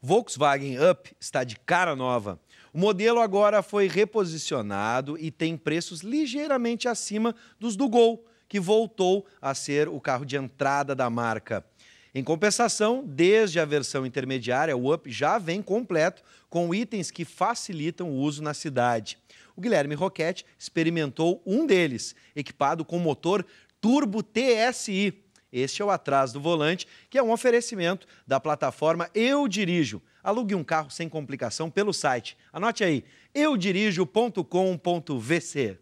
Volkswagen Up está de cara nova. O modelo agora foi reposicionado e tem preços ligeiramente acima dos do Gol, que voltou a ser o carro de entrada da marca. Em compensação, desde a versão intermediária, o Up já vem completo com itens que facilitam o uso na cidade. O Guilherme Roquette experimentou um deles, equipado com motor turbo TSI. Este é o Atrás do Volante, que é um oferecimento da plataforma Eu Dirijo. Alugue um carro sem complicação pelo site. Anote aí, eudirijo.com.vc.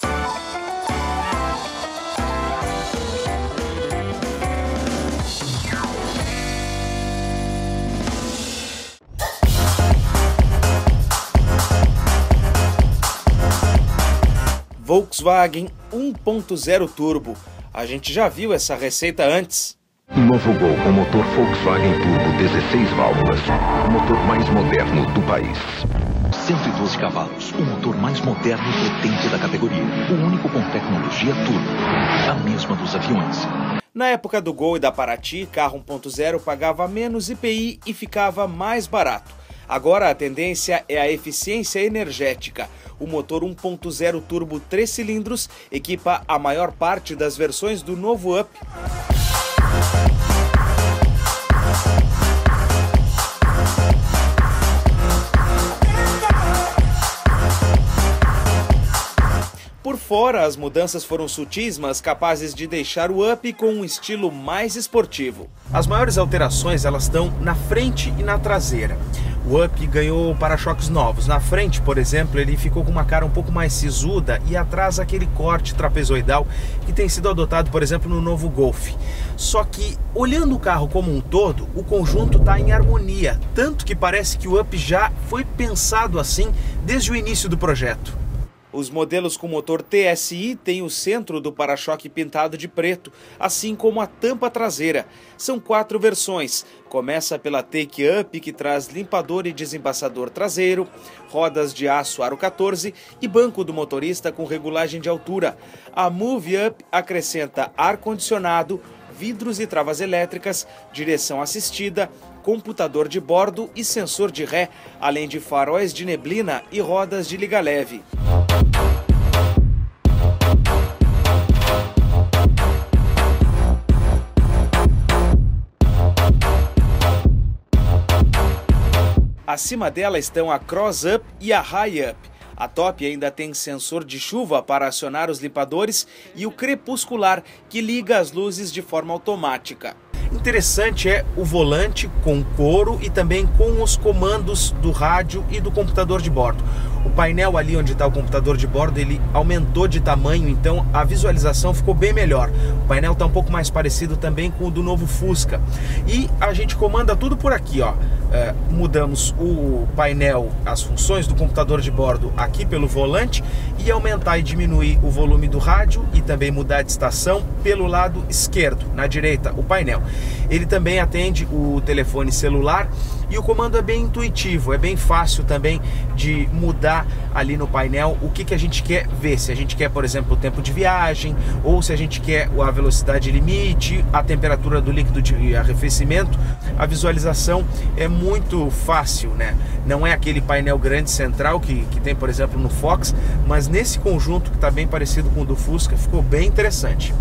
Volkswagen 1.0 Turbo. A gente já viu essa receita antes. Novo Gol com motor Volkswagen Turbo 16 válvulas. O motor mais moderno do país. 112 cavalos. O motor mais moderno e potente da categoria. O único com tecnologia turbo. A mesma dos aviões. Na época do Gol e da Paraty, carro 1.0 pagava menos IPI e ficava mais barato. Agora a tendência é a eficiência energética. O motor 1.0 turbo 3 cilindros equipa a maior parte das versões do novo Up. Por fora, as mudanças foram sutis, mas capazes de deixar o Up com um estilo mais esportivo. As maiores alterações elas estão na frente e na traseira. O Up ganhou para-choques novos. Na frente, por exemplo, ele ficou com uma cara um pouco mais sisuda e atrás aquele corte trapezoidal que tem sido adotado, por exemplo, no novo Golf. Só que, olhando o carro como um todo, o conjunto está em harmonia, tanto que parece que o Up já foi pensado assim desde o início do projeto. Os modelos com motor TSI têm o centro do para-choque pintado de preto, assim como a tampa traseira. São 4 versões. Começa pela Take Up, que traz limpador e desembaçador traseiro, rodas de aço aro 14 e banco do motorista com regulagem de altura. A Move Up acrescenta ar-condicionado, vidros e travas elétricas, direção assistida, computador de bordo e sensor de ré, além de faróis de neblina e rodas de liga leve. Acima dela estão a Cross Up e a High Up. A Top ainda tem sensor de chuva para acionar os limpadores e o crepuscular, que liga as luzes de forma automática. Interessante é o volante com couro e também com os comandos do rádio e do computador de bordo. O painel ali onde está o computador de bordo, ele aumentou de tamanho, então a visualização ficou bem melhor. O painel está um pouco mais parecido também com o do novo Fusca. E a gente comanda tudo por aqui, ó. Mudamos o painel, as funções do computador de bordo aqui pelo volante e aumentar e diminuir o volume do rádio e também mudar de estação pelo lado esquerdo, na direita, o painel. Ele também atende o telefone celular e o comando é bem intuitivo, é bem fácil também de mudar ali no painel o que a gente quer ver. Se a gente quer, por exemplo, o tempo de viagem, ou se a gente quer a velocidade limite, a temperatura do líquido de arrefecimento. A visualização é muito fácil, né? Não é aquele painel grande central que tem, por exemplo, no Fox, mas nesse conjunto que está bem parecido com o do Fusca, ficou bem interessante.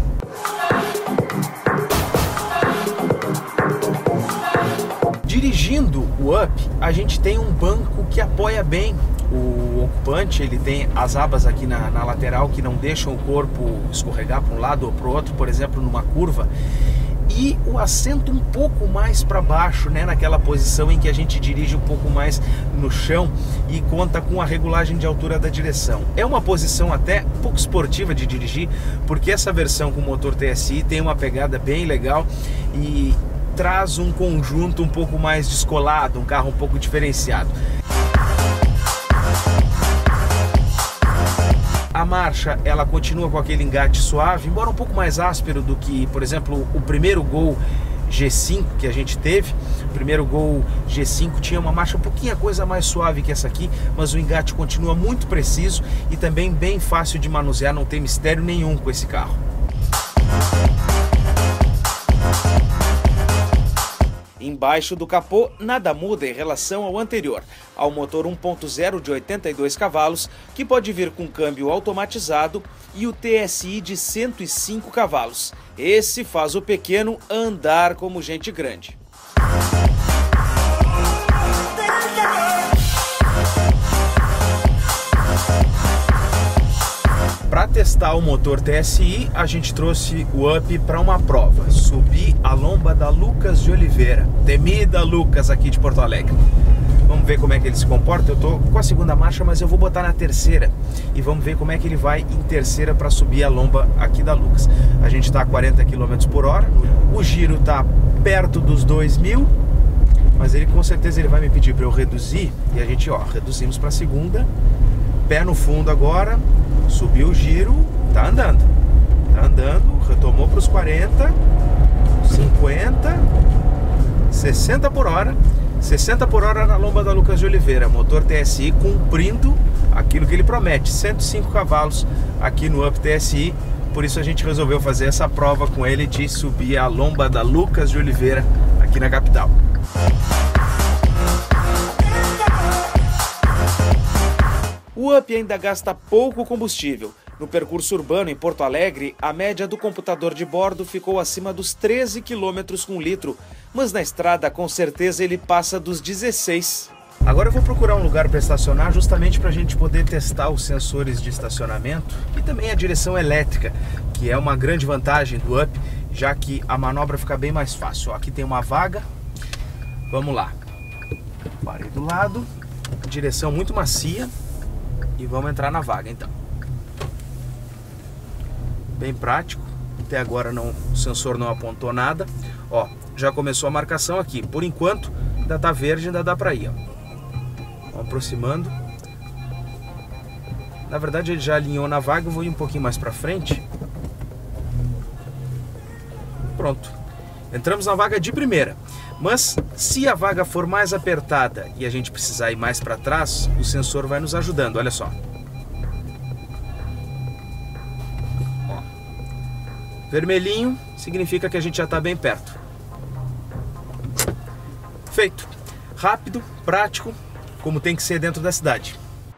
Dirigindo o Up, a gente tem um banco que apoia bem o ocupante. Ele tem as abas aqui na lateral que não deixam o corpo escorregar para um lado ou para o outro, por exemplo, numa curva. E o assento um pouco mais para baixo, né, naquela posição em que a gente dirige um pouco mais no chão e conta com a regulagem de altura da direção. É uma posição até um pouco esportiva de dirigir, porque essa versão com motor TSI tem uma pegada bem legal e traz um conjunto um pouco mais descolado, um carro um pouco diferenciado. A marcha, ela continua com aquele engate suave, embora um pouco mais áspero do que, por exemplo, o primeiro Gol G5 que a gente teve. O primeiro Gol G5 tinha uma marcha um pouquinho coisa mais suave que essa aqui, mas o engate continua muito preciso e também bem fácil de manusear, não tem mistério nenhum com esse carro. Embaixo do capô, nada muda em relação ao anterior, ao motor 1.0 de 82 cavalos, que pode vir com câmbio automatizado, e o TSI de 105 cavalos. Esse faz o pequeno andar como gente grande. Para testar o motor TSI, a gente trouxe o Up para uma prova, subir a lomba da Lucas de Oliveira, temida Lucas aqui de Porto Alegre. Vamos ver como é que ele se comporta. Eu tô com a segunda marcha, mas eu vou botar na terceira e vamos ver como é que ele vai em terceira para subir a lomba aqui da Lucas. A gente está a 40 km por hora, o giro está perto dos 2.000, mas ele com certeza ele vai me pedir para eu reduzir, e a gente reduzimos para a segunda, pé no fundo agora, subiu o giro, tá andando, retomou para os 40, 50, 60 por hora, 60 por hora na lomba da Lucas de Oliveira, motor TSI cumprindo aquilo que ele promete, 105 cavalos aqui no Up TSI. Por isso a gente resolveu fazer essa prova com ele de subir a lomba da Lucas de Oliveira aqui na capital. O Up ainda gasta pouco combustível. No percurso urbano em Porto Alegre, a média do computador de bordo ficou acima dos 13 km com litro, mas na estrada com certeza ele passa dos 16. Agora eu vou procurar um lugar para estacionar justamente para a gente poder testar os sensores de estacionamento e também a direção elétrica, que é uma grande vantagem do Up, já que a manobra fica bem mais fácil. Aqui tem uma vaga, vamos lá. Parei do lado, direção muito macia e vamos entrar na vaga então. Bem prático, até agora o sensor não apontou nada. Já começou a marcação aqui, por enquanto ainda está verde, ainda dá para ir. Vamos aproximando. Na verdade ele já alinhou na vaga, eu vou ir um pouquinho mais para frente. Pronto, entramos na vaga de primeira. Mas se a vaga for mais apertada e a gente precisar ir mais para trás, o sensor vai nos ajudando, olha só. Vermelhinho significa que a gente já está bem perto. Feito. Rápido, prático, como tem que ser dentro da cidade.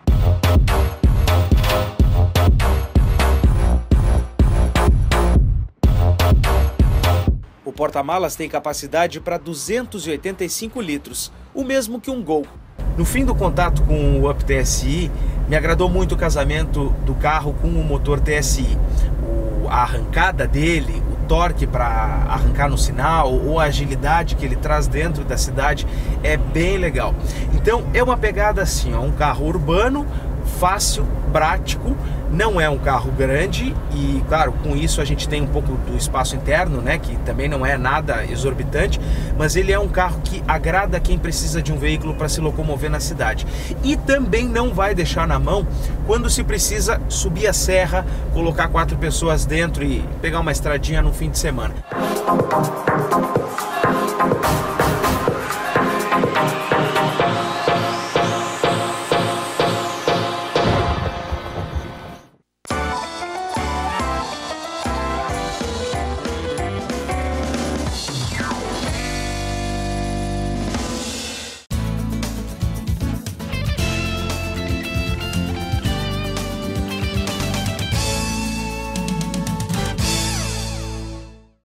O porta-malas tem capacidade para 285 litros, o mesmo que um Gol. No fim do contato com o Up TSI, me agradou muito o casamento do carro com o motor TSI. A arrancada dele, o torque para arrancar no sinal ou a agilidade que ele traz dentro da cidade é bem legal. Então é uma pegada assim, um carro urbano, fácil, prático, não é um carro grande e claro, com isso a gente tem um pouco do espaço interno, né, que também não é nada exorbitante, mas ele é um carro que agrada quem precisa de um veículo para se locomover na cidade e também não vai deixar na mão quando se precisa subir a serra, colocar 4 pessoas dentro e pegar uma estradinha no fim de semana.